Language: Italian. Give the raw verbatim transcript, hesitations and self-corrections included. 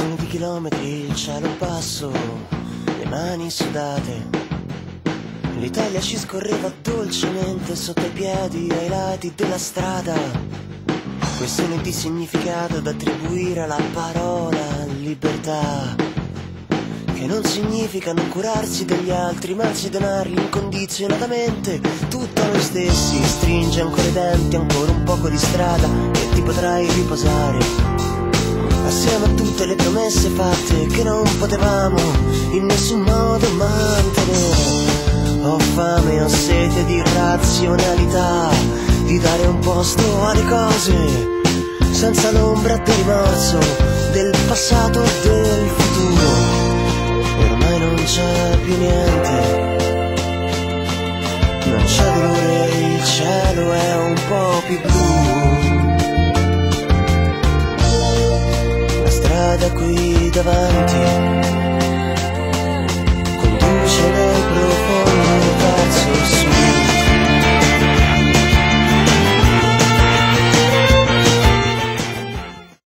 Milioni di chilometri, il cielo basso, le mani sudate. L'Italia ci scorreva dolcemente sotto i piedi ai lati della strada. Questione di significato da attribuire alla parola libertà, che non significa non curarsi degli altri, ma anzi donarli incondizionatamente tutto a noi stessi. Stringe ancora i denti, ancora un poco di strada e ti potrai riposare assieme a tutte le promesse fatte che non potevamo in nessun modo mantenere. Ho fame, ho sete di razionalità, di dare un posto alle cose senza l'ombra del rimorso del passato e del futuro. Ormai non c'è più niente, non c'è dolore, il cielo è un po' più blu. La strada qui davanti